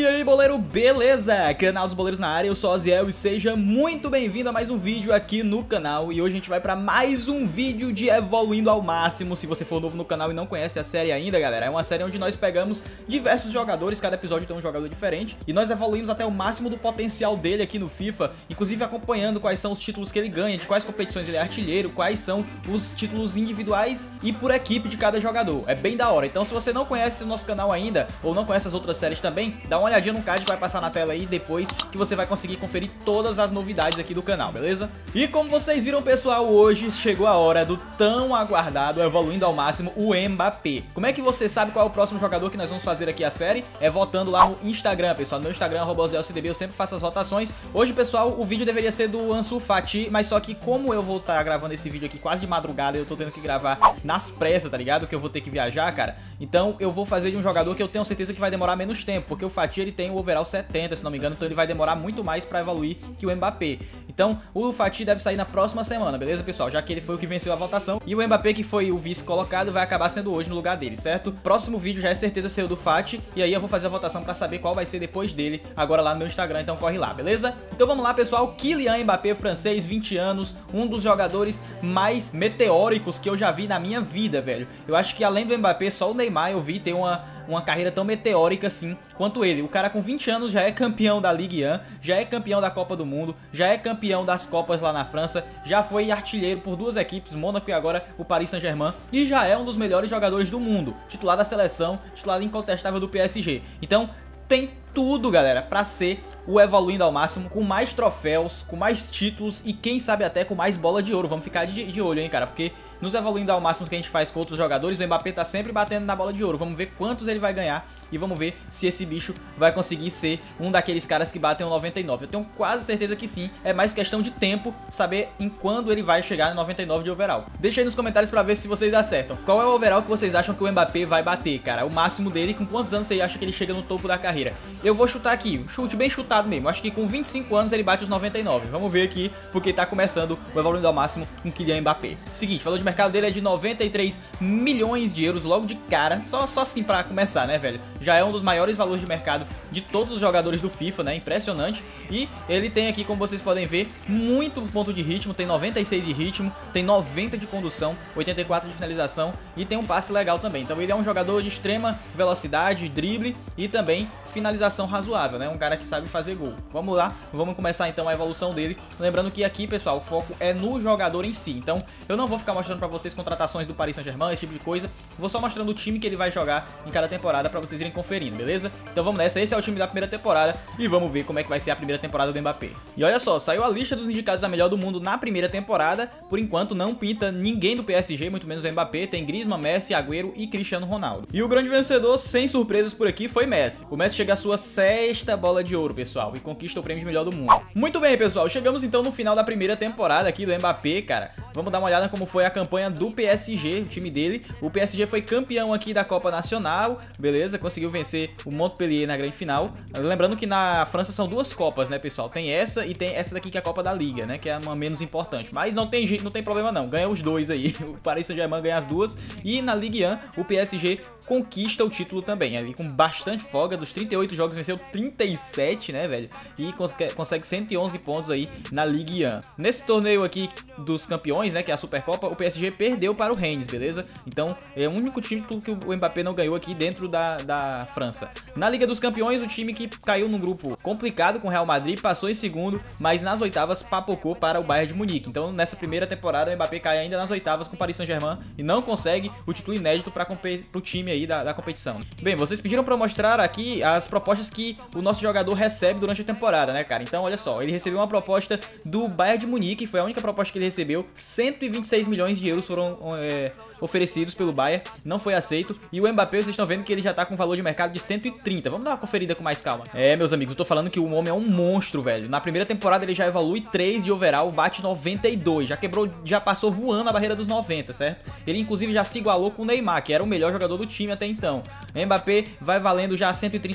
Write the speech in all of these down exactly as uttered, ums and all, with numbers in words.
E aí, boleiro, beleza? Canal dos Boleiros na área, eu sou o Aziel e seja muito bem-vindo a mais um vídeo aqui no canal. E hoje a gente vai pra mais um vídeo de Evoluindo ao Máximo. Se você for novo no canal e não conhece a série ainda, galera, é uma série onde nós pegamos diversos jogadores, cada episódio tem um jogador diferente, e nós evoluímos até o máximo do potencial dele aqui no FIFA, inclusive acompanhando quais são os títulos que ele ganha, de quais competições ele é artilheiro, quais são os títulos individuais e por equipe de cada jogador. É bem da hora. Então se você não conhece o nosso canal ainda, ou não conhece as outras séries também, dá uma olhadinha no card que vai passar na tela aí depois, que você vai conseguir conferir todas as novidades aqui do canal, beleza? E como vocês viram, pessoal, hoje chegou a hora do tão aguardado Evoluindo ao Máximo, o Mbappé. Como é que você sabe qual é o próximo jogador que nós vamos fazer aqui a série? É votando lá no Instagram, pessoal. No meu Instagram, arroba Aziel C D B, eu sempre faço as votações. Hoje, pessoal, o vídeo deveria ser do Ansu Fati, mas só que como eu vou estar gravando esse vídeo aqui quase de madrugada, eu tô tendo que gravar nas pressas, tá ligado? Que eu vou ter que viajar, cara. Então eu vou fazer de um jogador que eu tenho certeza que vai demorar menos tempo, porque o Fati, ele tem o overall setenta, se não me engano, então ele vai demorar muito mais pra evoluir que o Mbappé. Então o Fati deve sair na próxima semana, beleza, pessoal? Já que ele foi o que venceu a votação, e o Mbappé, que foi o vice colocado, vai acabar sendo hoje no lugar dele, certo? Próximo vídeo já é certeza ser o do Fati, e aí eu vou fazer a votação pra saber qual vai ser depois dele, agora lá no meu Instagram, então corre lá, beleza? Então vamos lá, pessoal. Kylian Mbappé, francês, vinte anos, um dos jogadores mais meteóricos que eu já vi na minha vida, velho. Eu acho que além do Mbappé, só o Neymar eu vi ter uma, uma carreira tão meteórica assim quanto ele. O cara com vinte anos já é campeão da Ligue um, já é campeão da Copa do Mundo, já é campeão das Copas lá na França, já foi artilheiro por duas equipes, Mônaco e agora o Paris Saint-Germain, e já é um dos melhores jogadores do mundo, titular da seleção, titular incontestável do P S G. Então tem tudo, galera, pra ser o Evoluindo ao Máximo, com mais troféus, com mais títulos e quem sabe até com mais bola de ouro. Vamos ficar de, de olho, hein, cara, porque nos Evoluindo ao Máximo que a gente faz com outros jogadores, o Mbappé tá sempre batendo na bola de ouro. Vamos ver quantos ele vai ganhar e vamos ver se esse bicho vai conseguir ser um daqueles caras que batem o noventa e nove. Eu tenho quase certeza que sim, é mais questão de tempo saber em quando ele vai chegar no noventa e nove de overall. Deixa aí nos comentários pra ver se vocês acertam. Qual é o overall que vocês acham que o Mbappé vai bater, cara? O máximo dele, com quantos anos você acha que ele chega no topo da carreira? Eu vou chutar aqui, chute bem chutado mesmo. Acho que com vinte e cinco anos ele bate os noventa e nove. Vamos ver aqui, porque tá começando o Evoluindo ao Máximo com Kylian Mbappé. Seguinte, o valor de mercado dele é de noventa e três milhões de euros logo de cara. Só, só assim pra começar, né, velho? Já é um dos maiores valores de mercado de todos os jogadores do FIFA, né? Impressionante. E ele tem aqui, como vocês podem ver, muito ponto de ritmo. Tem noventa e seis de ritmo, tem noventa de condução, oitenta e quatro de finalização e tem um passe legal também. Então ele é um jogador de extrema velocidade, drible e também finalização razoável, né? Um cara que sabe fazer gol. Vamos lá, vamos começar então a evolução dele. Lembrando que aqui, pessoal, o foco é no jogador em si. Então eu não vou ficar mostrando pra vocês contratações do Paris Saint-Germain, esse tipo de coisa. Vou só mostrando o time que ele vai jogar em cada temporada pra vocês irem conferindo, beleza? Então vamos nessa, esse é o time da primeira temporada e vamos ver como é que vai ser a primeira temporada do Mbappé. E olha só, saiu a lista dos indicados a melhor do mundo na primeira temporada. Por enquanto não pinta ninguém do P S G, muito menos o Mbappé. Tem Griezmann, Messi, Agüero e Cristiano Ronaldo. E o grande vencedor, sem surpresas por aqui, foi Messi. O Messi chega à sua sexta bola de ouro, pessoal, e conquista o prêmio de melhor do mundo. Muito bem, pessoal, chegamos então no final da primeira temporada aqui do Mbappé, cara. Vamos dar uma olhada como foi a campanha do P S G, o time dele. O P S G foi campeão aqui da Copa Nacional, beleza? Conseguiu vencer o Montpellier na grande final. Lembrando que na França são duas Copas, né, pessoal? Tem essa e tem essa daqui que é a Copa da Liga, né? Que é uma menos importante. Mas não tem jeito, não tem problema não. Ganha os dois aí. O Paris Saint-Germain ganha as duas. E na Ligue um, o P S G conquista o título também, ali com bastante folga. Dos trinta e oito jogos venceu trinta e sete, né, velho? E cons consegue cento e onze pontos aí na Ligue um. Nesse torneio aqui dos campeões, né, que é a Supercopa, o P S G perdeu para o Rennes, beleza? Então é o único título que o Mbappé não ganhou aqui dentro da, da França. Na Liga dos Campeões, o time que caiu num grupo complicado com o Real Madrid passou em segundo, mas nas oitavas papocou para o Bayern de Munique. Então nessa primeira temporada o Mbappé cai ainda nas oitavas com o Paris Saint-Germain e não consegue o título inédito para o time aí da, da competição. Bem, vocês pediram para mostrar aqui as propostas que o nosso jogador recebe durante a temporada, né, cara? Então olha só, ele recebeu uma proposta do Bayern de Munique, foi a única proposta que ele recebeu. Cento e vinte e seis milhões de euros foram é, oferecidos pelo Bayern, não foi aceito. E o Mbappé, vocês estão vendo que ele já tá com valor de mercado de cento e trinta. Vamos dar uma conferida com mais calma. É, meus amigos, eu tô falando que o homem é um monstro, velho. Na primeira temporada ele já evolui três de overall, bate noventa e dois, já quebrou, já passou voando a barreira dos noventa, certo? Ele inclusive já se igualou com o Neymar, que era o melhor jogador do time até então. Mbappé vai valendo já cento e trinta milhões com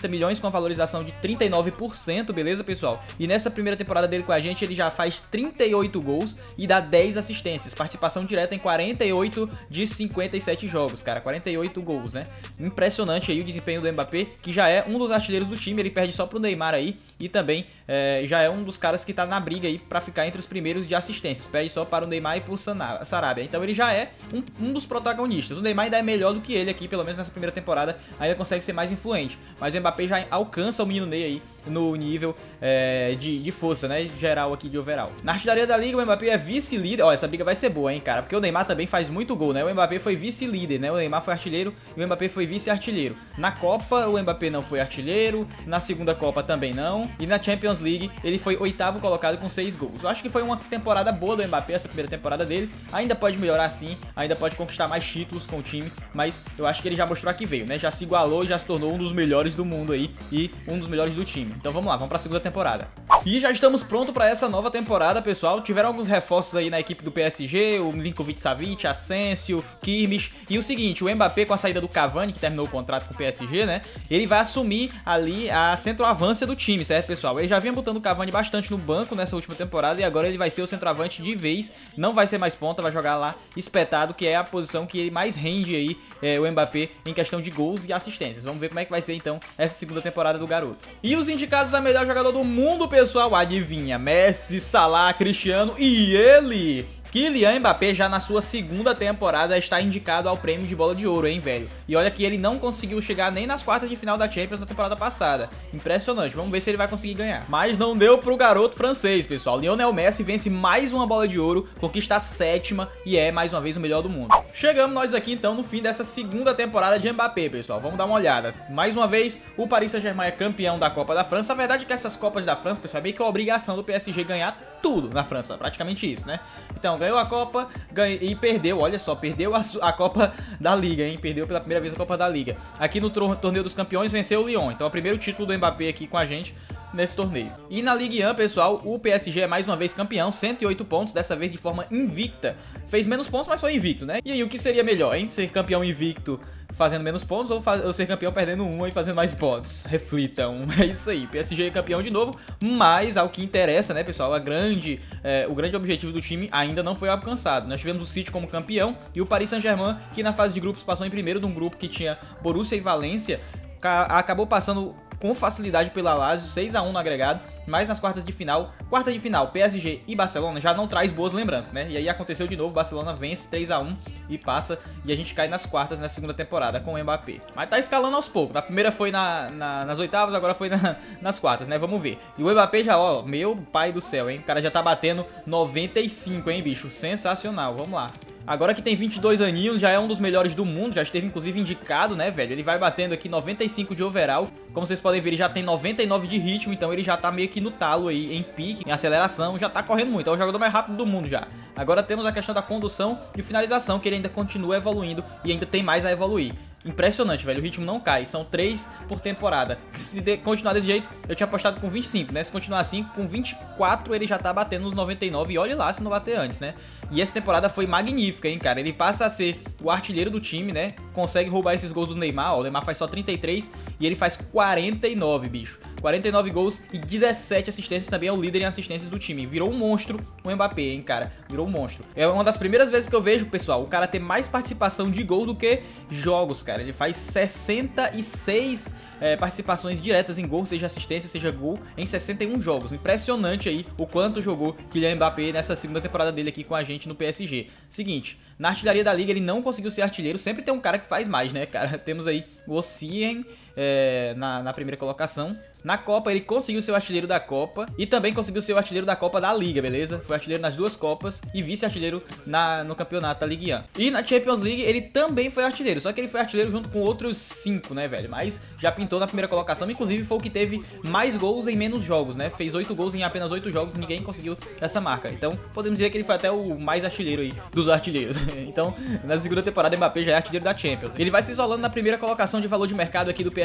uma valorização de trinta e nove por cento, beleza, pessoal? E nessa primeira temporada dele com a gente, ele já faz trinta e oito gols e dá dez assistências. Participação direta em quarenta e oito de cinquenta e sete jogos, cara. quarenta e oito gols, né? Impressionante aí o desempenho do Mbappé, que já é um dos artilheiros do time. Ele perde só pro Neymar aí e também é, já é um dos caras que tá na briga aí pra ficar entre os primeiros de assistências. Perde só para o Neymar e pro Sarabia. Então ele já é um, um dos protagonistas. O Neymar ainda é melhor do que ele aqui, pelo menos nessa primeira temporada, ainda consegue ser mais influente. Mas o Mbappé já alcança o menino Ney aí no nível é, de, de força, né, geral aqui de overall. Na artilharia da liga, o Mbappé é vice-líder. Ó, essa briga vai ser boa, hein, cara, porque o Neymar também faz muito gol, né? O Mbappé foi vice-líder, né? O Neymar foi artilheiro e o Mbappé foi vice-artilheiro. Na Copa, o Mbappé não foi artilheiro, na segunda Copa também não, e na Champions League ele foi oitavo colocado com seis gols. Eu acho que foi uma temporada boa do Mbappé, essa primeira temporada dele. Ainda pode melhorar sim, ainda pode conquistar mais títulos com o time, mas eu acho que ele já mostrou que veio, né? Já se igualou, já se tornou um dos melhores do mundo aí e um dos melhores do time. Então vamos lá, vamos pra segunda temporada. E já estamos prontos para essa nova temporada, pessoal. Tiveram alguns reforços aí na equipe do P S G, o Milinkovic-Savic, Asensio, Kimmich. E o seguinte, o Mbappé, com a saída do Cavani, que terminou o contrato com o P S G, né? Ele vai assumir ali a centroavância do time, certo, pessoal? Ele já vinha botando o Cavani bastante no banco nessa última temporada e agora ele vai ser o centroavante de vez. Não vai ser mais ponta, vai jogar lá espetado, que é a posição que ele mais rende aí, é, o Mbappé, em questão de gols e assistências. Vamos ver como é que vai ser então essa segunda temporada do garoto. E os indicados a melhor jogador do mundo, pessoal, adivinha? Messi, Salah, Cristiano e ele, Kylian Mbappé, já na sua segunda temporada está indicado ao prêmio de bola de ouro, hein, velho? E olha que ele não conseguiu chegar nem nas quartas de final da Champions na temporada passada. Impressionante, vamos ver se ele vai conseguir ganhar. Mas não deu pro garoto francês, pessoal. Lionel Messi vence mais uma bola de ouro, conquista a sétima e é mais uma vez o melhor do mundo. Chegamos nós aqui então no fim dessa segunda temporada de Mbappé, pessoal. Vamos dar uma olhada. Mais uma vez, o Paris Saint-Germain é campeão da Copa da França. A verdade é que essas Copas da França, pessoal, é meio que a obrigação do P S G ganhar tudo na França, praticamente isso, né? Então, ganhou a Copa ganhou, e perdeu, olha só, perdeu a, a Copa da Liga, hein? Perdeu pela primeira vez a Copa da Liga. Aqui no Torneio dos Campeões venceu o Lyon, então é o primeiro título do Mbappé aqui com a gente nesse torneio. E na Ligue um, pessoal, o P S G é mais uma vez campeão, cento e oito pontos, dessa vez de forma invicta. Fez menos pontos, mas foi invicto, né? E aí, o que seria melhor, hein? Ser campeão invicto fazendo menos pontos ou, ou ser campeão perdendo um e fazendo mais pontos? Reflitam, é isso aí. P S G é campeão de novo, mas ao que interessa, né, pessoal, a grande, é, o grande objetivo do time ainda não foi alcançado. Nós tivemos o City como campeão e o Paris Saint-Germain, que na fase de grupos passou em primeiro de um grupo que tinha Borussia e Valência, acabou passando com facilidade pela Lazio, seis a um no agregado, mas nas quartas de final, quarta de final, P S G e Barcelona já não traz boas lembranças, né? E aí aconteceu de novo, Barcelona vence três a um e passa, e a gente cai nas quartas nessa segunda temporada com o Mbappé. Mas tá escalando aos poucos, a primeira foi na, na, nas oitavas, agora foi na, nas quartas, né? Vamos ver. E o Mbappé já, ó, meu pai do céu, hein? O cara já tá batendo noventa e cinco, hein, bicho? Sensacional, vamos lá. Agora que tem vinte e dois aninhos, já é um dos melhores do mundo, já esteve inclusive indicado, né, velho? Ele vai batendo aqui noventa e cinco de overall. Como vocês podem ver, ele já tem noventa e nove de ritmo, então ele já tá meio que no talo aí, em pique, em aceleração, já tá correndo muito. É o jogador mais rápido do mundo já. Agora temos a questão da condução e finalização, que ele ainda continua evoluindo e ainda tem mais a evoluir. Impressionante, velho, o ritmo não cai, são três por temporada. Se de, continuar desse jeito, eu tinha apostado com vinte e cinco, né? Se continuar assim, com vinte e quatro ele já tá batendo nos noventa e nove, e olha lá se não bater antes, né? E essa temporada foi magnífica, hein, cara? Ele passa a ser o artilheiro do time, né? Consegue roubar esses gols do Neymar, ó, o Neymar faz só trinta e três e ele faz quarenta e nove, bicho. quarenta e nove gols e dezessete assistências, também é o líder em assistências do time. Virou um monstro o Mbappé, hein, cara? Virou um monstro. É uma das primeiras vezes que eu vejo, pessoal, o cara ter mais participação de gol do que jogos, cara. Ele faz sessenta e seis é, participações diretas em gol, seja assistência, seja gol, em sessenta e um jogos. Impressionante aí o quanto jogou Kylian Mbappé nessa segunda temporada dele aqui com a gente no P S G. Seguinte, na artilharia da liga ele não conseguiu ser artilheiro, sempre tem um cara que faz mais, né, cara? Temos aí o Osimhen é, na, na primeira colocação. Na Copa ele conseguiu ser o artilheiro da Copa e também conseguiu ser o artilheiro da Copa da Liga, beleza? Foi artilheiro nas duas Copas e vice-artilheiro no campeonato da Ligue um. E na Champions League ele também foi artilheiro, só que ele foi artilheiro junto com outros cinco, né, velho? Mas já pintou na primeira colocação, inclusive foi o que teve mais gols em menos jogos, né? Fez oito gols em apenas oito jogos, ninguém conseguiu essa marca. Então podemos dizer que ele foi até o mais artilheiro aí dos artilheiros. Então na segunda temporada Mbappé já é artilheiro da Champions. Ele vai se isolando na primeira colocação de valor de mercado aqui do P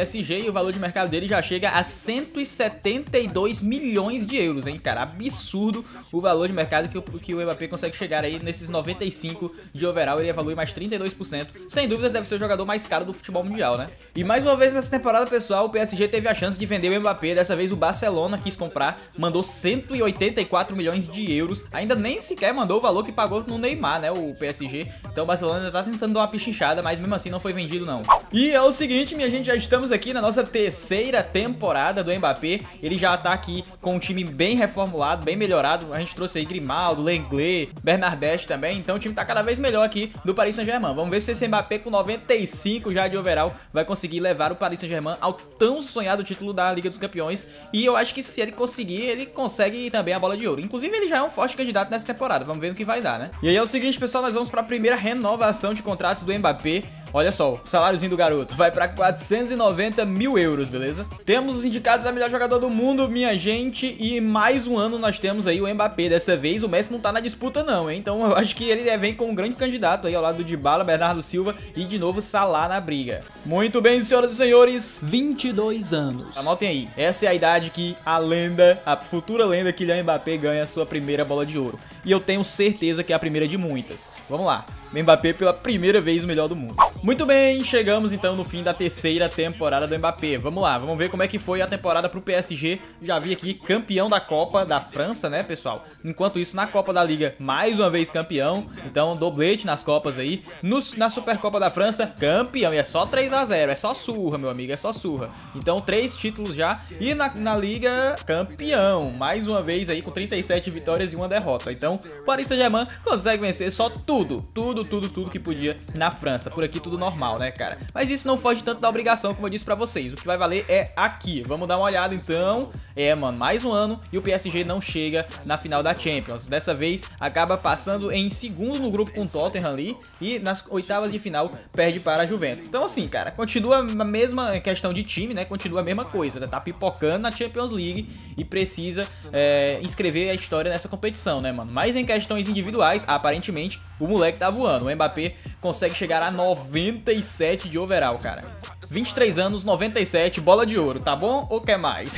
S G e o valor de mercado dele já chega a cento e setenta e dois milhões de euros, hein, cara? Absurdo o valor de mercado que o, que o Mbappé consegue chegar aí nesses noventa e cinco de overall. Ele evolui mais trinta e dois por cento. Sem dúvidas deve ser o jogador mais caro do futebol mundial, né? E mais uma vez nessa temporada, pessoal, o P S G teve a chance de vender o Mbappé. Dessa vez o Barcelona quis comprar, mandou cento e oitenta e quatro milhões de euros. Ainda nem sequer mandou o valor que pagou no Neymar, né, o P S G. Então o Barcelona ainda tá tentando dar uma pichinchada, mas mesmo assim não foi vendido não. E é o seguinte, minha gente, já estamos aqui na nossa terceira temporada do Mbappé. Ele já tá aqui com um time bem reformulado, bem melhorado. A gente trouxe aí Grimaldo, Lenglet, Bernardeschi também. Então o time tá cada vez melhor aqui do Paris Saint-Germain. Vamos ver se esse Mbappé com noventa e cinco já de overall vai conseguir levar o Paris Saint-Germain ao tão sonhado título da Liga dos Campeões. E eu acho que se ele conseguir, ele consegue também a bola de ouro. Inclusive ele já é um forte candidato nessa temporada. Vamos ver no que vai dar, né? E aí é o seguinte, pessoal, nós vamos para a primeira renovação de contratos do Mbappé. Olha só, o saláriozinho do garoto vai para quatrocentos e noventa mil euros, beleza? Temos os indicados a melhor jogador do mundo, minha gente, e mais um ano nós temos aí o Mbappé. Dessa vez o Messi não tá na disputa não, hein? Então eu acho que ele vem com um grande candidato aí ao lado do Dybala, Bernardo Silva e de novo Salah na briga. Muito bem, senhoras e senhores, vinte e dois anos. Anotem aí, essa é a idade que a lenda, a futura lenda Kylian Mbappé ganha a sua primeira bola de ouro. E eu tenho certeza que é a primeira de muitas. Vamos lá, Mbappé pela primeira vez o melhor do mundo. Muito bem, chegamos então no fim da terceira temporada do Mbappé. Vamos lá, vamos ver como é que foi a temporada pro P S G. Já vi aqui, campeão da Copa da França, né, pessoal? Enquanto isso, na Copa da Liga, mais uma vez campeão. Então, doblete nas Copas aí. No, na Supercopa da França, campeão. E é só três a zero, é só surra, meu amigo, é só surra. Então, três títulos já. E na, na Liga, campeão. Mais uma vez aí, com trinta e sete vitórias e uma derrota. Então, o Paris Saint-Germain consegue vencer só tudo, tudo, tudo, tudo que podia na França. Por aqui, tudo normal, né, cara? Mas isso não foge tanto da obrigação, como eu disse pra vocês. O que vai valer é aqui. Vamos dar uma olhada, então. É, mano, mais um ano e o P S G não chega na final da Champions. Dessa vez, acaba passando em segundo no grupo com o Tottenham ali e nas oitavas de final perde para a Juventus. Então, assim, cara, continua a mesma questão de time, né? Continua a mesma coisa, né? Tá pipocando na Champions League e precisa é, inscrever a história nessa competição, né, mano? Mas em questões individuais, aparentemente, o moleque tá voando. O Mbappé consegue chegar a noventa e sete de overall, cara. vinte e três anos, noventa e sete, bola de ouro, tá bom? Ou quer mais?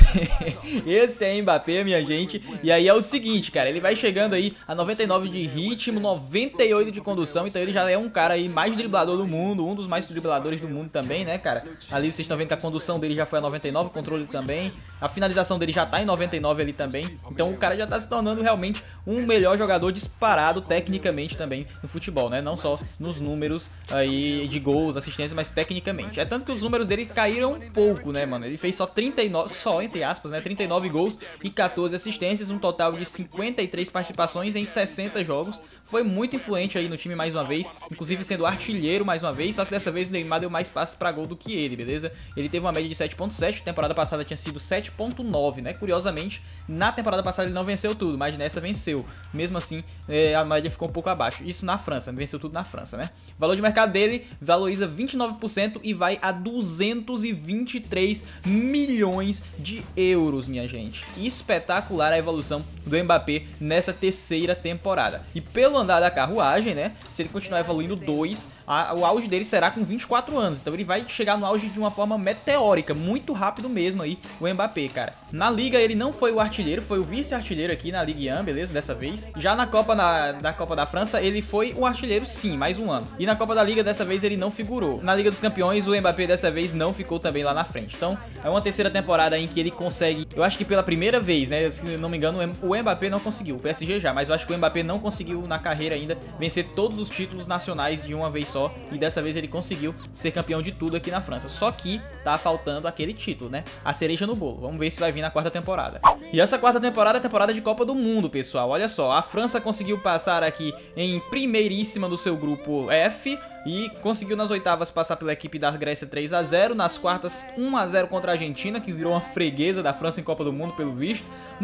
Esse é Mbappé, minha gente. E aí é o seguinte, cara, ele vai chegando aí a noventa e nove de ritmo, noventa e oito de condução. Então ele já é um cara aí mais driblador do mundo, um dos mais dribladores do mundo também, né, cara? Ali vocês estão vendo que a condução dele já foi a noventa e nove, o controle também. A finalização dele já tá em noventa e nove ali também. Então o cara já tá se tornando realmente um melhor jogador disparado tecnicamente também no futebol, né? Não só nos números aí de gols, assistências, mas tecnicamente. É tanto que os números dele caíram um pouco, né, mano? Ele fez só trinta e nove, só entre aspas, né? trinta e nove gols e quatorze assistências, um total de cinquenta e três participações em sessenta jogos. Foi muito influente aí no time mais uma vez, inclusive sendo artilheiro mais uma vez, só que dessa vez o Neymar deu mais passes pra gol do que ele, beleza? Ele teve uma média de sete ponto sete, temporada passada tinha sido sete ponto nove, né? Curiosamente, na temporada passada ele não venceu tudo, mas nessa venceu. Mesmo assim, é, a média ficou um pouco abaixo. Isso na França, venceu tudo na França, né? O valor de mercado dele valoriza vinte e nove por cento e vai a duzentos e vinte e três milhões de euros, minha gente. Espetacular a evolução do Mbappé nessa terceira temporada. E pelo andar da carruagem, né, se ele continuar evoluindo dois, a, o auge dele será com vinte e quatro anos. Então ele vai chegar no auge de uma forma meteórica, muito rápido mesmo aí, o Mbappé, cara. Na Liga ele não foi o artilheiro, foi o vice-artilheiro aqui na Ligue um, beleza, dessa vez. Já na Copa, na, da Copa da França, ele foi o artilheiro sim, mais um ano. E na Copa da Liga, dessa vez, ele não figurou. Na Liga dos Campeões, o Mbappé dessa vez não ficou também lá na frente. Então, é uma terceira temporada em que ele consegue, eu acho que pela primeira vez, né, se não me engano, o Mbappé não conseguiu, o P S G já, mas eu acho que o Mbappé não conseguiu na carreira ainda vencer todos os títulos nacionais de uma vez só, e dessa vez ele conseguiu ser campeão de tudo aqui na França. Só que tá faltando aquele título, né, a cereja no bolo. Vamos ver se vai vir na quarta temporada. E essa quarta temporada é a temporada de Copa do Mundo, pessoal. Olha só, a França conseguiu passar aqui em primeiríssima do seu grupo F e conseguiu nas oitavas passar pela equipe da Grécia três a zero, nas quartas um a zero contra a Argentina, que virou uma freguesa da França em Copa do Mundo pelo visto,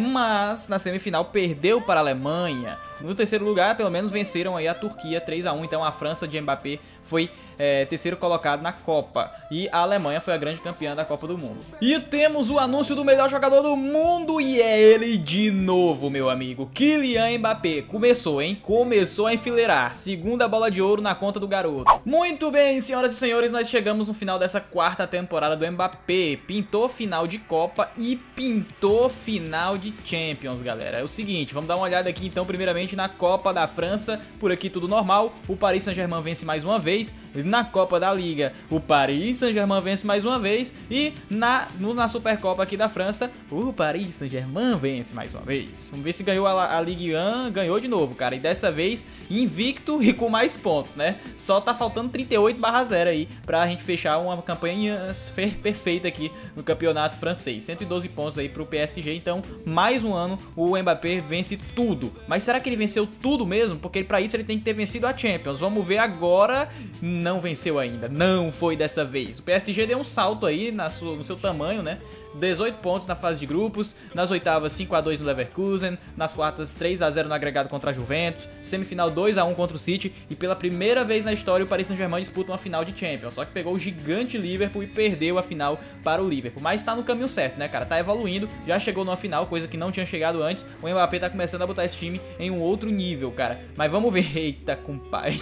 mas na semifinal perdeu para a Alemanha. No terceiro lugar, pelo menos venceram aí a Turquia três a um, então a França de Mbappé foi é, terceiro colocado na Copa e a Alemanha foi a grande campeã da Copa do Mundo. E temos o anúncio do melhor jogador do mundo e é ele de novo, meu amigo, Kylian Mbappé. Começou, hein? Começou a enfileirar. Segunda bola de ouro na conta do garoto. Muito bem, senhoras e senhores, nós chegamos no final dessa dessa quarta temporada do Mbappé. Pintou final de Copa e pintou final de Champions, galera. É o seguinte, vamos dar uma olhada aqui então primeiramente na Copa da França. Por aqui tudo normal, o Paris Saint-Germain vence mais uma vez. Na Copa da Liga, o Paris Saint-Germain vence mais uma vez. E na, no, na Supercopa aqui da França, o Paris Saint-Germain vence mais uma vez. Vamos ver se ganhou a, a Ligue um, ganhou de novo, cara. E dessa vez invicto e com mais pontos, né? Só tá faltando trinta e oito barra zero aí pra gente fechar uma campanha perfeita aqui no campeonato francês. cento e doze pontos aí pro P S G, então mais um ano o Mbappé vence tudo. Mas será que ele venceu tudo mesmo? Porque pra isso ele tem que ter vencido a Champions. Vamos ver agora. Não venceu ainda, não foi dessa vez. O P S G deu um salto aí na sua, no seu tamanho, né? dezoito pontos na fase de grupos, nas oitavas cinco a dois no Leverkusen, nas quartas três a zero no agregado contra a Juventus, semifinal dois a um contra o City e pela primeira vez na história o Paris Saint-Germain disputa uma final de Champions, só que pegou o gigante Liverpool e perdeu a final para o Liverpool, mas tá no caminho certo, né, cara, tá evoluindo, já chegou numa final, coisa que não tinha chegado antes, o Mbappé tá começando a botar esse time em um outro nível, cara, mas vamos ver, eita compadre,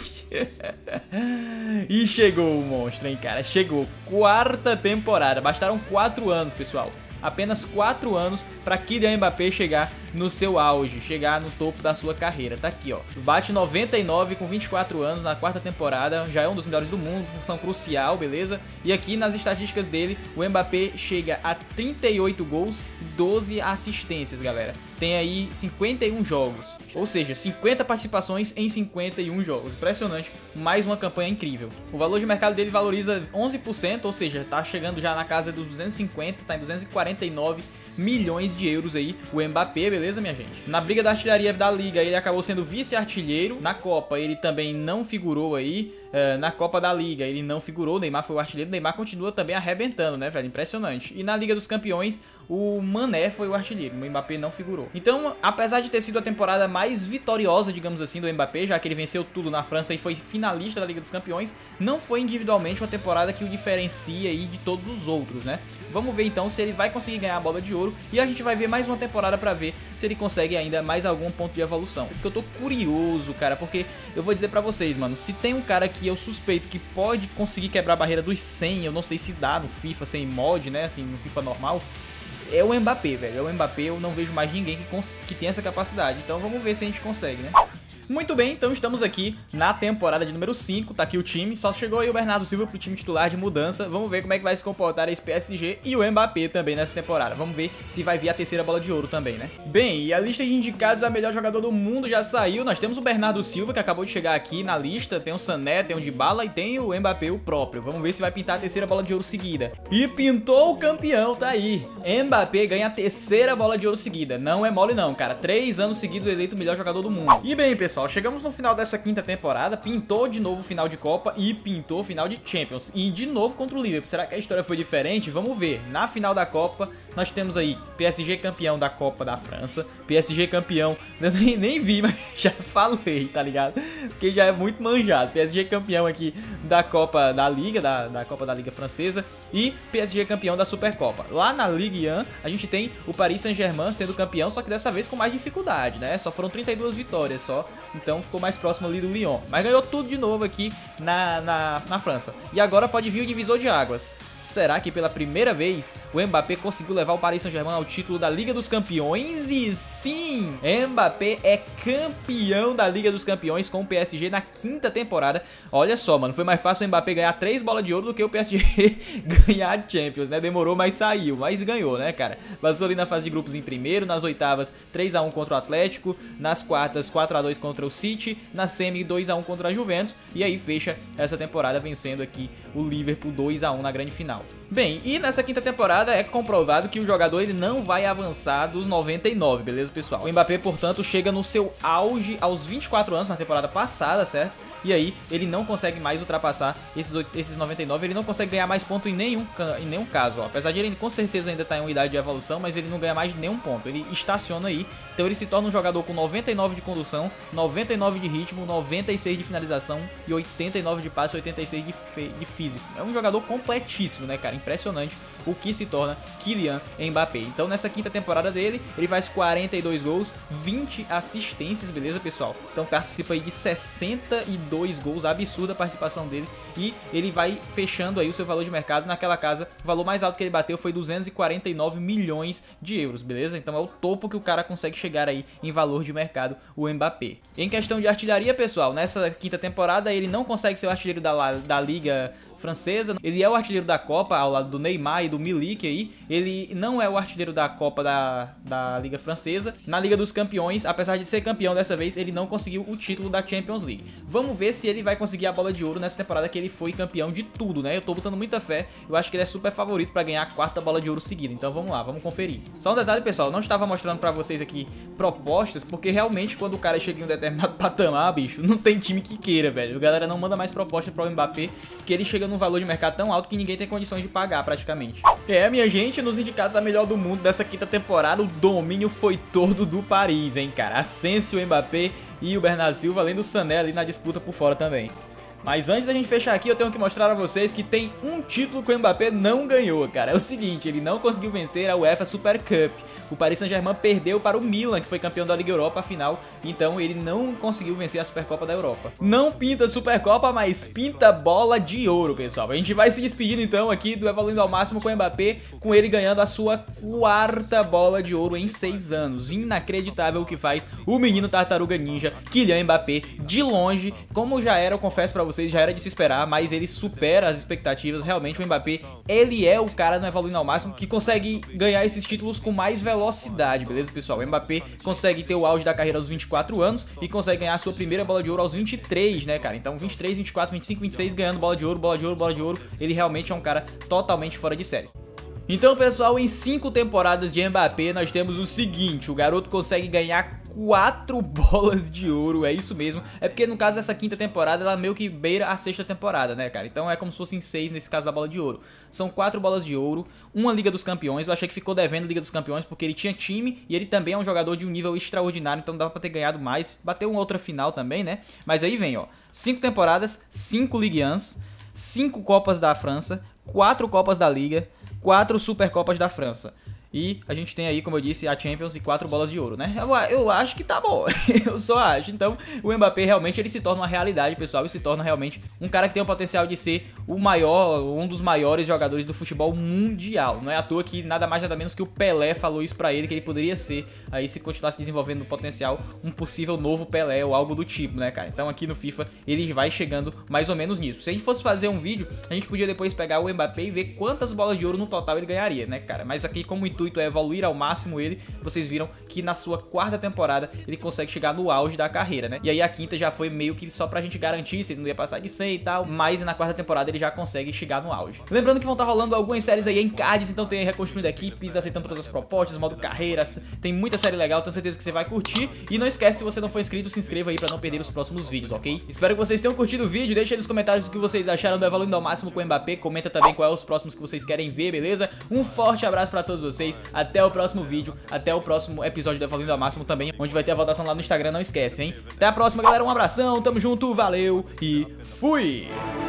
e chegou o monstro, hein, cara, chegou, quarta temporada, bastaram quatro anos, pessoal. Apenas quatro anos para Kylian Mbappé chegar no seu auge, chegar no topo da sua carreira. Tá aqui, ó. Bate noventa e nove com vinte e quatro anos na quarta temporada, já é um dos melhores do mundo, função crucial, beleza? E aqui nas estatísticas dele, o Mbappé chega a trinta e oito gols e doze assistências, galera. Tem aí cinquenta e um jogos, ou seja, cinquenta participações em cinquenta e um jogos. Impressionante, mais uma campanha incrível. O valor de mercado dele valoriza onze por cento, ou seja, tá chegando já na casa dos duzentos e cinquenta, tá em duzentos e quarenta e nove milhões de euros aí, o Mbappé, beleza, minha gente? Na briga da artilharia da Liga, ele acabou sendo vice-artilheiro. Na Copa, ele também não figurou aí. Uh, na Copa da Liga, ele não figurou. O Neymar foi o artilheiro. O Neymar continua também arrebentando, né, velho? Impressionante. E na Liga dos Campeões, o Mané foi o artilheiro. O Mbappé não figurou. Então, apesar de ter sido a temporada mais vitoriosa, digamos assim, do Mbappé, já que ele venceu tudo na França e foi finalista da Liga dos Campeões, não foi individualmente uma temporada que o diferencia aí de todos os outros, né? Vamos ver então se ele vai conseguir ganhar a bola de ouro. E a gente vai ver mais uma temporada pra ver se ele consegue ainda mais algum ponto de evolução. Porque eu tô curioso, cara, porque eu vou dizer pra vocês, mano, se tem um cara que eu suspeito que pode conseguir quebrar a barreira dos cem, eu não sei se dá no FIFA sem mod, né, assim, no FIFA normal, é o Mbappé, velho. É o Mbappé, eu não vejo mais ninguém que, que tem essa capacidade. Então vamos ver se a gente consegue, né? Muito bem, então estamos aqui na temporada de número cinco, tá aqui o time, só chegou aí o Bernardo Silva pro time titular de mudança, vamos ver como é que vai se comportar esse P S G e o Mbappé também nessa temporada, vamos ver se vai vir a terceira bola de ouro também, né? Bem, e a lista de indicados a melhor jogador do mundo já saiu, nós temos o Bernardo Silva que acabou de chegar aqui na lista, tem o Sané, tem o Dybala e tem o Mbappé o próprio, vamos ver se vai pintar a terceira bola de ouro seguida. E pintou o campeão, tá aí, Mbappé ganha a terceira bola de ouro seguida, não é mole não, cara, três anos seguidos eleito o melhor jogador do mundo. E bem, pessoal, chegamos no final dessa quinta temporada, pintou de novo o final de Copa e pintou o final de Champions. E de novo contra o Liverpool. Será que a história foi diferente? Vamos ver. Na final da Copa, nós temos aí P S G campeão da Copa da França, P S G campeão, eu nem, nem vi, mas já falei, tá ligado? Porque já é muito manjado. P S G campeão aqui da Copa da Liga, da, da Copa da Liga Francesa e P S G campeão da Supercopa. Lá na Ligue um, a gente tem o Paris Saint-Germain sendo campeão, só que dessa vez com mais dificuldade, né? Só foram trinta e duas vitórias só, então ficou mais próximo ali do Lyon, mas ganhou tudo de novo aqui na, na, na França. E agora pode vir o divisor de águas. Será que pela primeira vez o Mbappé conseguiu levar o Paris Saint-Germain ao título da Liga dos Campeões? E sim, Mbappé é campeão da Liga dos Campeões com o P S G na quinta temporada. Olha só, mano, foi mais fácil o Mbappé ganhar três bolas de ouro do que o P S G ganhar a Champions, né? Demorou, mas saiu, mas ganhou, né, cara? Passou ali na fase de grupos em primeiro, nas oitavas três a um contra o Atlético, nas quartas quatro a dois contra o City, na semi dois a um contra a Juventus, e aí fecha essa temporada vencendo aqui o Liverpool dois a um na grande final. Bem, e nessa quinta temporada é comprovado que o jogador ele não vai avançar dos noventa e nove, beleza, pessoal? O Mbappé, portanto, chega no seu auge aos vinte e quatro anos na temporada passada, certo? E aí ele não consegue mais ultrapassar esses, esses noventa e nove, ele não consegue ganhar mais ponto em nenhum, em nenhum caso, ó. Apesar de ele com certeza ainda estar em uma idade de evolução, mas ele não ganha mais nenhum ponto, ele estaciona aí, então ele se torna um jogador com noventa e nove de condução, noventa e nove de ritmo, noventa e seis de finalização e oitenta e nove de passe, oitenta e seis de, de físico. É um jogador completíssimo, né, cara? Impressionante o que se torna Kylian Mbappé. Então nessa quinta temporada dele, ele faz quarenta e dois gols, vinte assistências, beleza, pessoal? Então participa aí de sessenta e dois gols, absurda a participação dele, e ele vai fechando aí o seu valor de mercado naquela casa. O valor mais alto que ele bateu foi duzentos e quarenta e nove milhões de euros, beleza? Então é o topo que o cara consegue chegar aí em valor de mercado, o Mbappé. Em questão de artilharia, pessoal, nessa quinta temporada ele não consegue ser o artilheiro da, da Liga Francesa, ele é o artilheiro da Copa ao lado do Neymar e do Milik aí. Ele não é o artilheiro da Copa da, da Liga Francesa. Na Liga dos Campeões, apesar de ser campeão dessa vez, ele não conseguiu o título da Champions League. Vamos ver se ele vai conseguir a bola de ouro nessa temporada que ele foi campeão de tudo, né? Eu tô botando muita fé, eu acho que ele é super favorito pra ganhar a quarta bola de ouro seguida. Então vamos lá, vamos conferir. Só um detalhe, pessoal, eu não estava mostrando pra vocês aqui propostas, porque realmente quando o cara chega em um determinado patamar, bicho, não tem time que queira, velho. A galera não manda mais proposta pro Mbappé, porque ele chega num valor de mercado tão alto que ninguém tem condições de pagar praticamente. É, minha gente, nos indicados a melhor do mundo dessa quinta temporada, o domínio foi todo do Paris, hein, cara. Asensio, Mbappé e o Bernardo Silva, além do Sané ali na disputa por fora também. Mas antes da gente fechar aqui, eu tenho que mostrar a vocês que tem um título que o Mbappé não ganhou, cara. É o seguinte, ele não conseguiu vencer a UEFA Super Cup. O Paris Saint-Germain perdeu para o Milan, que foi campeão da Liga Europa, afinal. Então ele não conseguiu vencer a Supercopa da Europa. Não pinta Supercopa, mas pinta bola de ouro, pessoal. A gente vai se despedindo então aqui do Evoluindo ao Máximo com o Mbappé, com ele ganhando a sua quarta bola de ouro em seis anos. Inacreditável o que faz o menino tartaruga ninja, Kylian Mbappé, de longe. Como já era, eu confesso pra vocês, vocês já era de se esperar, mas ele supera as expectativas. Realmente o Mbappé, ele é o cara no Evoluindo ao Máximo que consegue ganhar esses títulos com mais velocidade, beleza, pessoal? O Mbappé consegue ter o auge da carreira aos vinte e quatro anos e consegue ganhar a sua primeira bola de ouro aos vinte e três, né, cara? Então vinte e três, vinte e quatro, vinte e cinco, vinte e seis ganhando bola de ouro, bola de ouro, bola de ouro. Ele realmente é um cara totalmente fora de série. Então, pessoal, em cinco temporadas de Mbappé, nós temos o seguinte: o garoto consegue ganhar quatro bolas de ouro, é isso mesmo. É porque no caso dessa quinta temporada, ela meio que beira a sexta temporada, né, cara? Então é como se fossem seis nesse caso da bola de ouro. São quatro bolas de ouro, uma Liga dos Campeões. Eu achei que ficou devendo a Liga dos Campeões porque ele tinha time e ele também é um jogador de um nível extraordinário, então dava pra ter ganhado mais. Bateu uma outra final também, né? Mas aí vem, ó, cinco temporadas, cinco Ligue um, cinco Copas da França, quatro Copas da Liga, quatro Supercopas da França. E a gente tem aí, como eu disse, a Champions e quatro bolas de ouro, né? Eu, eu acho que tá bom, eu só acho. Então, o Mbappé realmente ele se torna uma realidade, pessoal, e se torna realmente um cara que tem o potencial de ser o maior, um dos maiores jogadores do futebol mundial. Não é à toa que nada mais nada menos que o Pelé falou isso pra ele, que ele poderia ser, aí se continuasse desenvolvendo no potencial, um possível novo Pelé ou algo do tipo, né, cara? Então aqui no FIFA ele vai chegando mais ou menos nisso. Se a gente fosse fazer um vídeo, a gente podia depois pegar o Mbappé e ver quantas bolas de ouro no total ele ganharia, né, cara? Mas aqui, como o intuito é evoluir ao máximo ele, vocês viram que na sua quarta temporada ele consegue chegar no auge da carreira, né? E aí a quinta já foi meio que só pra gente garantir se ele não ia passar de cem e tal, mas na quarta temporada ele já consegue chegar no auge. Lembrando que vão estar rolando algumas séries aí em cards, então tem Reconstruindo Equipes, aceitando todas as propostas, modo carreiras, tem muita série legal, tenho certeza que você vai curtir. E não esquece, se você não for inscrito, se inscreva aí pra não perder os próximos vídeos, ok? Espero que vocês tenham curtido o vídeo, deixa aí nos comentários o que vocês acharam do Evoluindo ao Máximo com o Mbappé, comenta também qual é os próximos que vocês querem ver, beleza? Um forte abraço pra todos vocês, até o próximo vídeo, até o próximo episódio do Evoluindo ao Máximo também, onde vai ter a votação lá no Instagram, não esquece, hein? Até a próxima, galera, um abração, tamo junto, valeu e fui!